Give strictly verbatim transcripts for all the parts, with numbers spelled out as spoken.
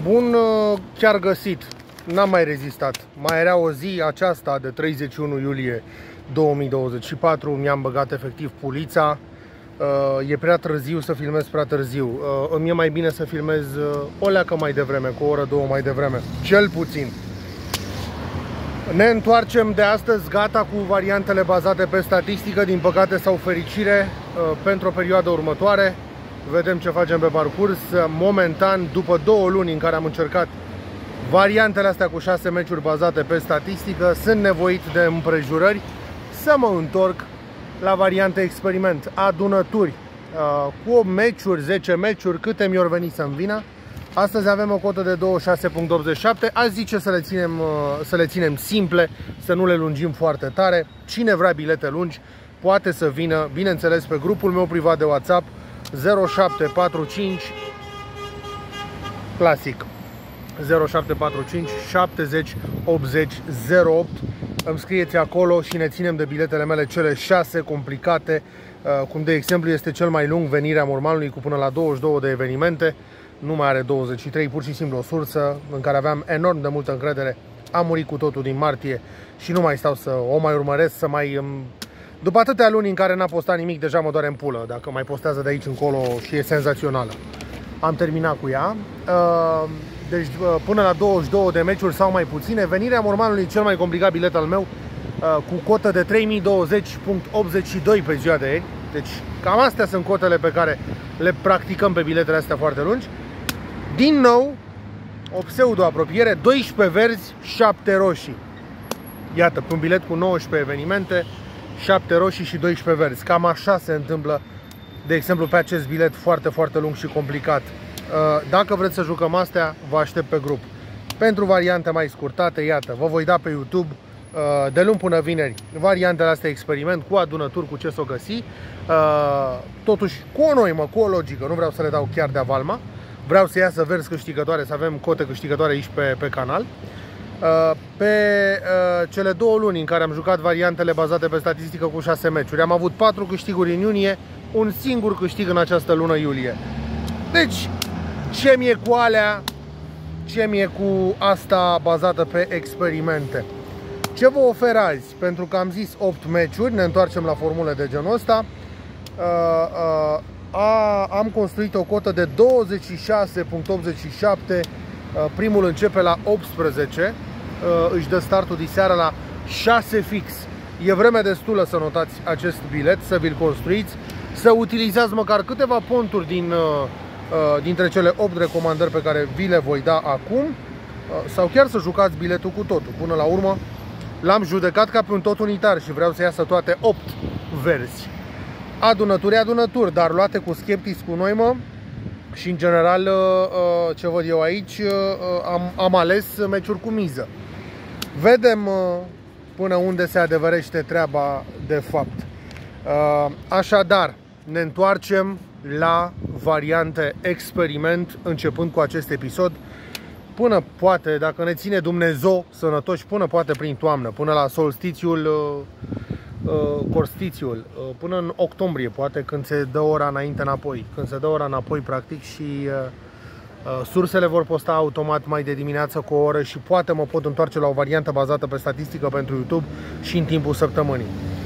Bun, chiar găsit. N-am mai rezistat. Mai era o zi aceasta de treizeci și unu iulie două mii douăzeci și patru. Mi-am băgat efectiv pulița. E prea târziu să filmez prea târziu. Îmi e mai bine să filmez o leacă mai devreme, cu o oră, două mai devreme. Cel puțin. Ne întoarcem de astăzi gata cu variantele bazate pe statistică, din păcate sau fericire, pentru o perioadă următoare. Vedem ce facem pe parcurs. Momentan, după două luni în care am încercat variantele astea cu șase meciuri bazate pe statistică, sunt nevoit de împrejurări să mă întorc la variante experiment, adunături, cu opt meciuri, zece meciuri, câte mi-or veni să-mi vină. Astăzi avem o cotă de douăzeci și șase virgulă optzeci și șapte. Aș zice să le, ținem, să le ținem simple, să nu le lungim foarte tare. Cine vrea bilete lungi poate să vină, bineînțeles, pe grupul meu privat de WhatsApp zero șapte patru cinci clasic zero șapte patru cinci șaptezeci optzeci zero opt. Îmi scrieți acolo și ne ținem de biletele mele, cele șase complicate, cum de exemplu este cel mai lung, Venirea Mormanului, cu până la douăzeci și două de evenimente. Nu mai are douăzeci și trei, pur și simplu o sursă în care aveam enorm de multă încredere. Am murit cu totul din martie și nu mai stau să o mai urmăresc, să mai... După atâtea luni în care n-a postat nimic, deja mă doare în pulă dacă mai postează de aici încolo și e senzațională. Am terminat cu ea. Deci până la douăzeci și două de meciuri sau mai puține. Venirea Mormanului, cel mai complicat bilet al meu, cu cotă de trei mii douăzeci virgulă optzeci și doi pe ziua de ieri. Deci cam astea sunt cotele pe care le practicăm pe biletele astea foarte lungi. Din nou, o pseudo-apropiere, doisprezece verzi, șapte roșii. Iată, un bilet cu nouăsprezece evenimente, șapte roșii și doisprezece verzi. Cam așa se întâmplă, de exemplu, pe acest bilet foarte, foarte lung și complicat. Dacă vreți să jucăm astea, vă aștept pe grup. Pentru variante mai scurtate, iată, vă voi da pe YouTube de luni până vineri variantele astea experiment, cu adunături, cu ce s-o găsi. Totuși, cu o noimă, cu o logică, nu vreau să le dau chiar de avalma. Vreau să iasă verzi câștigătoare, să avem cote câștigătoare aici pe, pe canal. Pe cele două luni în care am jucat variantele bazate pe statistică cu șase meciuri, am avut patru câștiguri în iunie, un singur câștig în această lună iulie. Deci, ce mi-e cu alea, ce mi-e cu asta bazată pe experimente? Ce vă ofer azi? Pentru că am zis opt meciuri, ne întoarcem la formule de genul ăsta. A, am construit o cotă de douăzeci și șase virgulă optzeci și șapte. Primul începe la optsprezece. Își dă startul diseară la șase fix. E vreme destulă să notați acest bilet, să vi-l construiți, să utilizați măcar câteva ponturi din, dintre cele opt recomandări pe care vi le voi da acum, sau chiar să jucați biletul cu totul. Până la urmă l-am judecat ca pe un tot unitar și vreau să iasă toate opt verzi. Adunături, adunături, dar luate cu Skeptics, cu noimă. Și în general, ce văd eu aici, am, am ales meciuri cu miză. Vedem până unde se adeverește treaba de fapt. Așadar, ne întoarcem la variante experiment, începând cu acest episod. Până poate, dacă ne ține Dumnezeu sănătoși, până poate prin toamnă, până la solstițiul, corstițiul, până în octombrie, poate, când se dă ora înainte înapoi. Când se dă ora înapoi, practic, și uh, sursele vor posta automat mai de dimineață cu o oră și poate mă pot întoarce la o variantă bazată pe statistică pentru YouTube și în timpul săptămânii.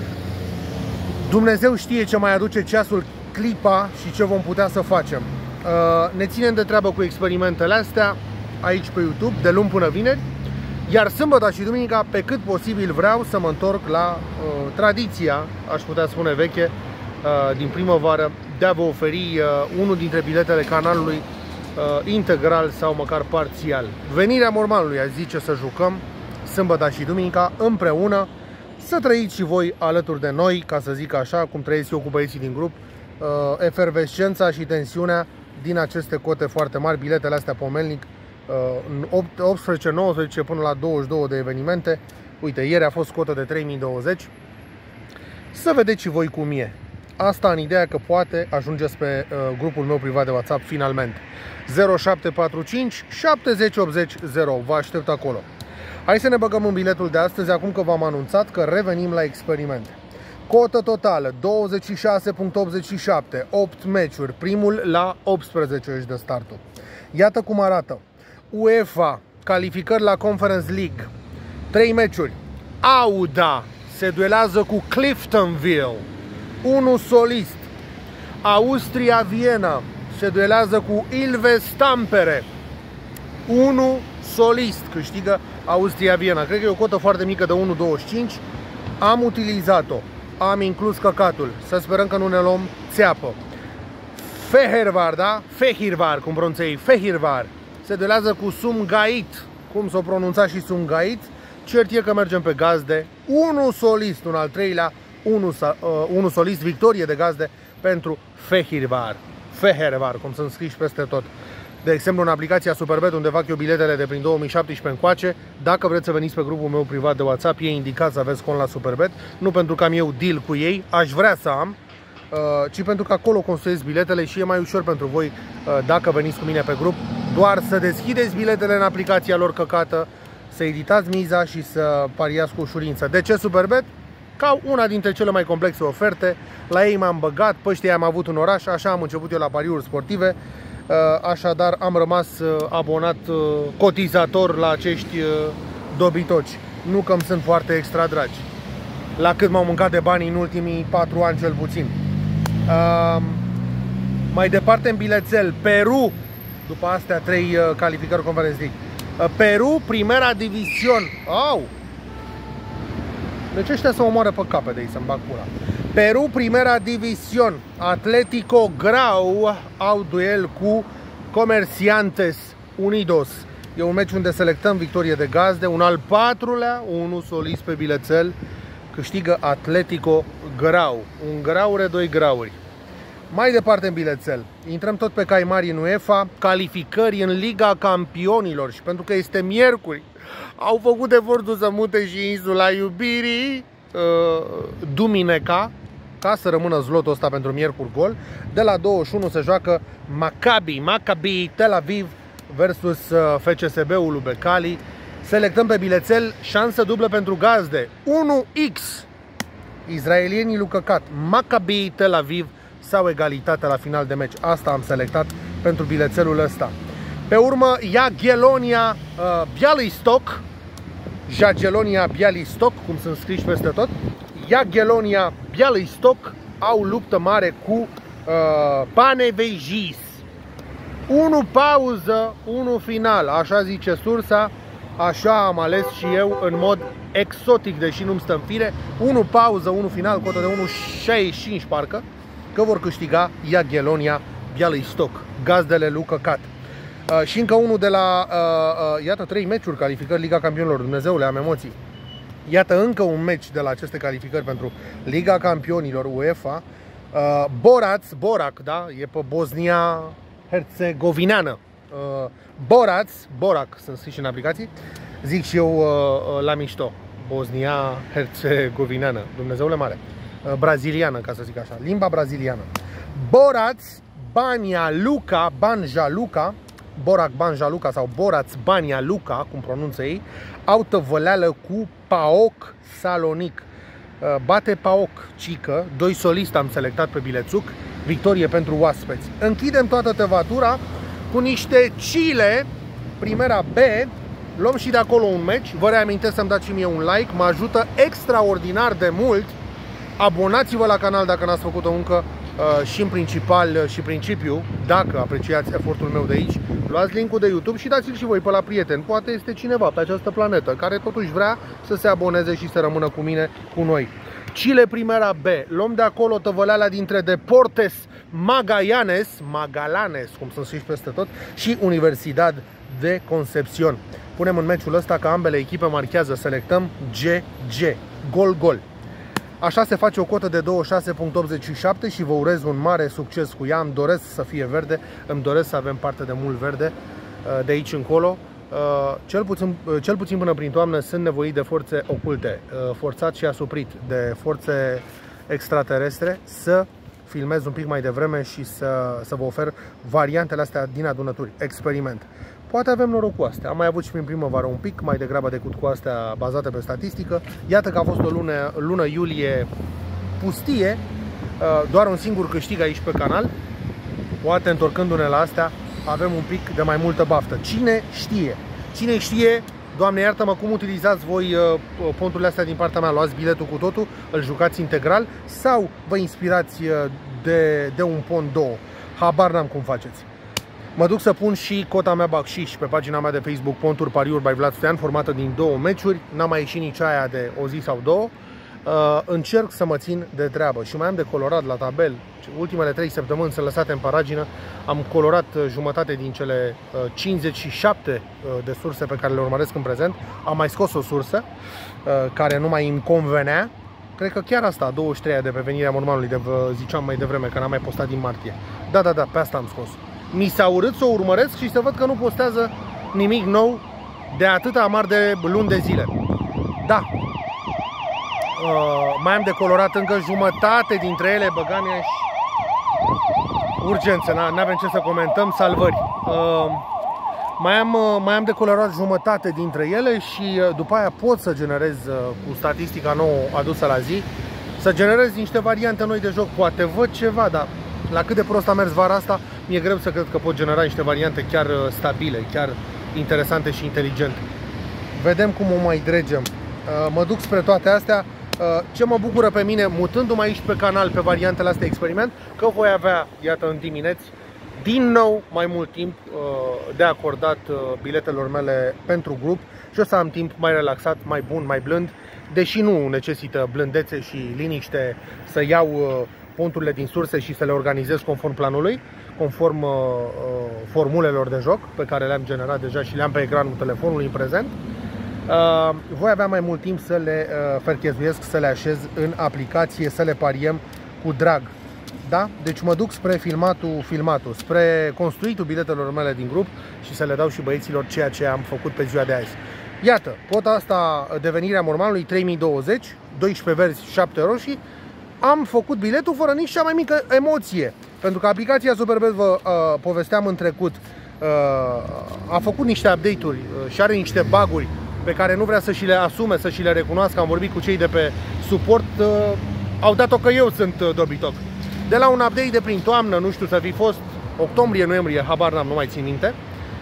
Dumnezeu știe ce mai aduce ceasul, clipa și ce vom putea să facem. Uh, ne ținem de treabă cu experimentele astea aici pe YouTube, de luni până vineri. Iar sâmbătă și duminica, pe cât posibil, vreau să mă întorc la uh, tradiția, aș putea spune veche, uh, din primăvară, de a vă oferi uh, unul dintre biletele canalului uh, integral sau măcar parțial. Venirea Mormanului, aș zice, să jucăm sâmbătă și duminica împreună, să trăiți și voi alături de noi, ca să zic așa, cum trăiesc eu cu băieții din grup, uh, efervescența și tensiunea din aceste cote foarte mari, biletele astea pomelnic. În optsprezece nouăsprezece până la douăzeci și două de evenimente. Uite, ieri a fost cotă de trei mii douăzeci. Să vedeți și voi cum e. Asta în ideea că poate ajungeți pe uh, grupul meu privat de WhatsApp finalmente. zero șapte patru cinci șaptezeci optzeci zero. Vă aștept acolo. Hai să ne băgăm în biletul de astăzi, acum că v-am anunțat că revenim la experimente. Cotă totală douăzeci și șase virgulă optzeci și șapte, opt meciuri, primul la optsprezece își dă startul. Iată cum arată. UEFA, calificări la Conference League, trei meciuri. Auda se duelează cu Cliftonville, unu solist. Austria Viena se duelează cu Ilves Tampere, unu solist, câștigă Austria Viena. Cred că e o cotă foarte mică de unu virgulă douăzeci și cinci. Am utilizat-o, am inclus căcatul. Să sperăm că nu ne luăm țeapă. Fehérvár, da? Fehérvár, cum pronunță ei, Fehérvár se duelează cu Sumgait, cum s-o pronunța și Sumgait. Cert e că mergem pe gazde, unu solist, un al treilea, unu solist, victorie de gazde pentru Fehérvár. Fehérvár, cum sunt scriși peste tot. De exemplu, în aplicația Superbet, unde fac eu biletele de prin două mii șaptesprezece încoace, dacă vreți să veniți pe grupul meu privat de WhatsApp, e indicat să aveți cont la Superbet, nu pentru că am eu deal cu ei, aș vrea să am, ci pentru că acolo construiesc biletele și e mai ușor pentru voi, dacă veniți cu mine pe grup, doar să deschideți biletele în aplicația lor căcată, să editați miza și să pariați cu ușurință. De ce Superbet? Ca una dintre cele mai complexe oferte, la ei m-am băgat, pe ăștia am avut un oraș, așa am început eu la pariuri sportive, așadar am rămas abonat cotizator la acești dobitoci. Nu că îmi sunt foarte extra dragi, la cât m-au mâncat de bani în ultimii patru ani cel puțin. Mai departe în bilețel, Peru, după astea trei calificări Conference League. Peru, Primera División. Au! Deci ăștia să omoară pe capete, ei să-mi bag pula. Peru, Primera División. Atlético Grau au duel cu Comerciantes Unidos. E un meci unde selectăm victorie de gazde. Un al patrulea, unul solist pe bilețel. Câștigă Atlético Grau. Un graure, doi grauri. Mai departe în bilețel, intrăm tot pe cai mari în UEFA, calificări în Liga Campionilor și pentru că este miercuri, au făcut efortul să mute și insula iubirii, uh, Dumineca, ca să rămână zlotul ăsta pentru miercuri gol. De la douăzeci și unu se joacă Maccabi, Maccabi Tel Aviv versus uh, F C S B-ul lui Becali. Selectăm pe bilețel, șansă dublă pentru gazde, unu x, izraelienii lui căcat, Maccabi Tel Aviv sau egalitate la final de meci. Asta am selectat pentru bilețelul ăsta. Pe urmă, Jagiellonia uh, Bialystok, Jagiellonia Bialystok, cum sunt scriși peste tot. Jagiellonia Bialystok au luptă mare cu uh, Panevėžys. unu pauză, unu final, așa zice sursa, așa am ales și eu în mod exotic, deși nu-mi stă în fire. unu pauză, unu final, cotă de unu virgulă șaizeci și cinci parcă, că vor câștiga Jagiellonia Bialystok, gazdele lui căcat. Uh, și încă unul de la, uh, uh, iată, trei meciuri calificări Liga Campionilor, Dumnezeule, am emoții. Iată încă un meci de la aceste calificări pentru Liga Campionilor UEFA. Uh, Borac, Borac, da, e pe Bosnia-Herzegovineană. Uh, Borac, Borac, sunt scriși în aplicații, zic și eu uh, la mișto, Bosnia-Herzegovineană, Dumnezeule mare. Braziliană, ca să zic așa, limba braziliană. Borac Banja Luka, Banja Luka, Borac Banja Luka sau Borac Banja Luka, cum pronunță ei, au tăvăleală cu PAOK Salonic. Bate PAOK Cică, doi soliști am selectat pe bilețuc, victorie pentru oaspeți. Închidem toată tăvatura cu niște Chile, Primera B. Luăm și de acolo un meci. Vă reamintesc să-mi dați și mie un like, mă ajută extraordinar de mult. Abonați-vă la canal dacă n-ați făcut-o încă și în principal și principiu, dacă apreciați efortul meu de aici, luați linkul de YouTube și dați-l și voi pe la prieteni. Poate este cineva pe această planetă care totuși vrea să se aboneze și să rămână cu mine, cu noi. Chile Primera B, luăm de acolo tăvăleala dintre Deportes Magallanes, Magallanes, cum sunt scriși peste tot, și Universidad de Concepción. Punem în meciul ăsta că ambele echipe marchează, selectăm G G, gol-gol. Așa se face o cotă de douăzeci și șase virgulă optzeci și șapte și vă urez un mare succes cu ea. Îmi doresc să fie verde, îmi doresc să avem parte de mult verde de aici încolo. Cel puțin, cel puțin până prin toamnă sunt nevoit de forțe oculte, forțat și asuprit de forțe extraterestre, să filmez un pic mai devreme și să, să vă ofer variantele astea din adunături, experiment. Poate avem noroc cu astea. Am mai avut și prin primăvară un pic, mai degrabă decât cu astea bazate pe statistică. Iată că a fost o lună, lună iulie pustie, doar un singur câștig aici pe canal. Poate întorcându-ne la astea, avem un pic de mai multă baftă. Cine știe? Cine știe, Doamne iartă-mă, cum utilizați voi uh, ponturile astea din partea mea? Luați biletul cu totul, îl jucați integral sau vă inspirați uh, de, de un pont două? Habar n-am cum faceți. Mă duc să pun și cota mea bacșiș pe pagina mea de Facebook, Ponturi Pariuri by Vlad Stoian, formată din două meciuri. N-am mai ieșit nici aia de o zi sau două. Uh, încerc să mă țin de treabă și mai am de colorat la tabel. Ultimele trei săptămâni sunt lăsate în paragină. Am colorat jumătate din cele uh, cincizeci și șapte uh, de surse pe care le urmăresc în prezent. Am mai scos o sursă uh, care nu mai îmi convenea. Cred că chiar asta, douăzeci și trei de pe venirea mormanului, de vă ziceam mai devreme că n-am mai postat din martie. Da, da, da, pe asta am scos. Mi s-a urât să o urmăresc și să văd că nu postează nimic nou de atâta amar de luni de zile. Da. Uh, mai am de colorat încă jumătate dintre ele, băgania și urgență, n-avem ce să comentăm, salvări. Uh, mai, am, uh, mai am de colorat jumătate dintre ele și uh, după aia pot să generez uh, cu statistica nouă adusă la zi, să generez niște variante noi de joc, poate văd ceva, dar la cât de prost a mers vara asta, mi-e greu să cred că pot genera niște variante chiar uh, stabile, chiar interesante și inteligente. Vedem cum o mai dregem. Uh, mă duc spre toate astea. Ce mă bucură pe mine, mutându-mă aici pe canal pe variantele astea experiment, că voi avea, iată, în dimineți, din nou mai mult timp de acordat biletelor mele pentru grup și o să am timp mai relaxat, mai bun, mai blând, deși nu necesită blândețe și liniște să iau ponturile din surse și să le organizez conform planului, conform formulelor de joc pe care le-am generat deja și le-am pe ecranul telefonului în prezent. Uh, voi avea mai mult timp să le uh, ferchezuiesc, să le așez în aplicație, să le pariem cu drag. Da? Deci mă duc spre filmatul, filmatul, spre construitul biletelor mele din grup și să le dau și băieților ceea ce am făcut pe ziua de azi. Iată, cota asta, devenirea mormanului, trei mii douăzeci, doisprezece verzi, șapte roșii. Am făcut biletul fără nici cea mai mică emoție, pentru că aplicația Superbet, vă uh, povesteam în trecut, uh, a făcut niște update-uri uh, și are niște bug-uri pe care nu vrea să și le asume, să și le recunoască. Am vorbit cu cei de pe suport, uh, au dat-o că eu sunt uh, dobitoc. De la un update de prin toamnă, nu știu, să fi fost octombrie, noiembrie, habar n-am, nu mai țin minte,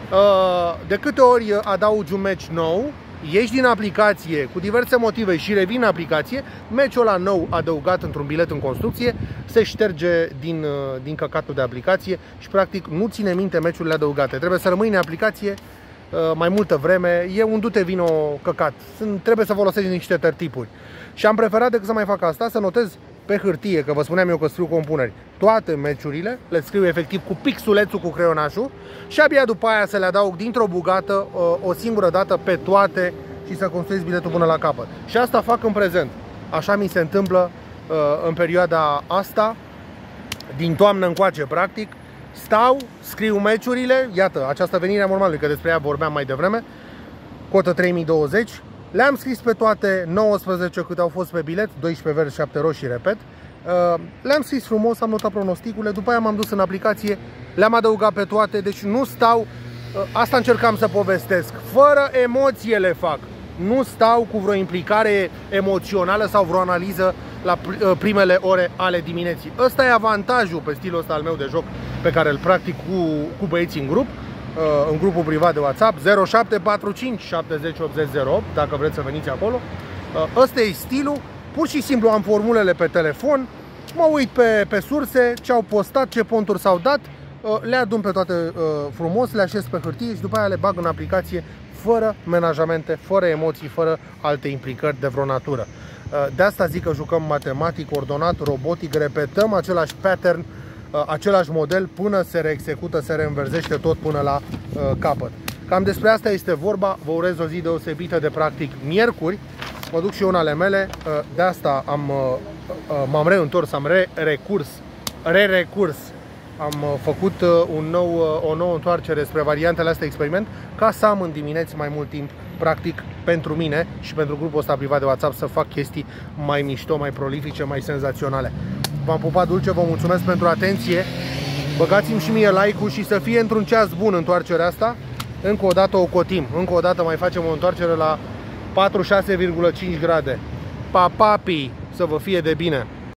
uh, de câte ori adaugi un match nou, ieși din aplicație cu diverse motive și revin în aplicație, match-ul ăla nou adăugat într-un bilet în construcție se șterge din, uh, din căcatul de aplicație și practic nu ține minte match-urile adăugate. Trebuie să rămâi în aplicație mai multă vreme, e un dute vino căcat. Sunt, trebuie să folosești niște tertipuri. Și am preferat, decât să mai fac asta, să notez pe hârtie, că vă spuneam eu că scriu compuneri, toate meciurile, le scriu efectiv cu pixulețul, cu creionașul și abia după aia să le adaug dintr-o bugată o singură dată pe toate și să construiesc biletul până la capăt. Și asta fac în prezent. Așa mi se întâmplă în perioada asta, din toamnă încoace, practic. Stau, scriu meciurile, iată, această venire a mormanului, că despre ea vorbeam mai devreme, cotă trei mii douăzeci, le-am scris pe toate, nouăsprezece câte au fost pe bilet, doisprezece verzi, șapte roșii, repet, le-am scris frumos, am notat pronosticurile, după aia m-am dus în aplicație, le-am adăugat pe toate, deci nu stau, asta încercam să povestesc, fără emoție le fac, nu stau cu vreo implicare emoțională sau vreo analiză la primele ore ale dimineții. Ăsta e avantajul pe stilul ăsta al meu de joc pe care îl practic cu, cu băieții în grup, în grupul privat de WhatsApp zero șapte patru cinci șapte zero opt zero zero opt, dacă vreți să veniți acolo. Ăsta e stilul, pur și simplu am formulele pe telefon, mă uit pe, pe surse, ce au postat, ce ponturi s-au dat, le adun pe toate frumos, le așez pe hârtie și după aia le bag în aplicație fără menajamente, fără emoții, fără alte implicări de vreo natură. De asta zic că jucăm matematic, ordonat, robotic, repetăm același pattern, același model până se reexecută, se reînverzește tot până la capăt. Cam despre asta este vorba. Vă urez o zi deosebită de practic miercuri. Mă duc și eu în ale mele. De asta am, m-am reîntors, am re-recurs, re-recurs. Am făcut un nou, o nouă întoarcere spre variantele astea experiment ca să am în dimineți mai mult timp practic pentru mine și pentru grupul ăsta privat de WhatsApp să fac chestii mai mișto, mai prolifice, mai senzaționale. V-am pupat dulce, vă mulțumesc pentru atenție. Băgați-mi și mie like-ul și să fie într-un ceas bun întoarcerea asta. Încă o dată o cotim, încă o dată mai facem o întoarcere la patruzeci și șase virgulă cinci grade. Pa, papi, să vă fie de bine!